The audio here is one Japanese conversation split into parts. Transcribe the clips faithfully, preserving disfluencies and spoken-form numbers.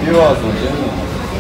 ビュアーズの全部。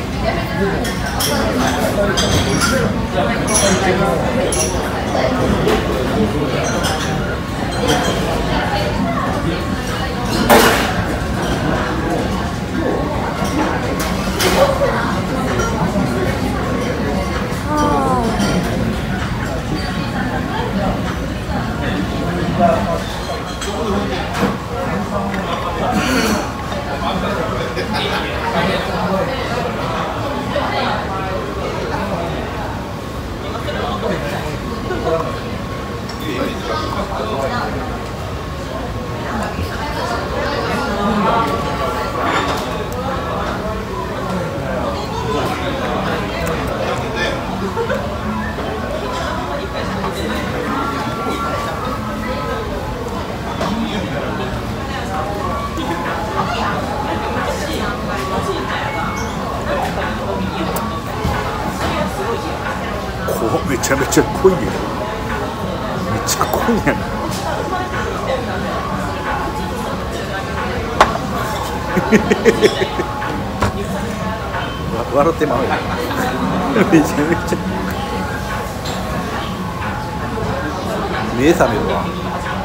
めちゃめちゃ濃いよ。めっちゃ濃いやん。笑ってまうよ。めちゃめちゃ目覚めるわ。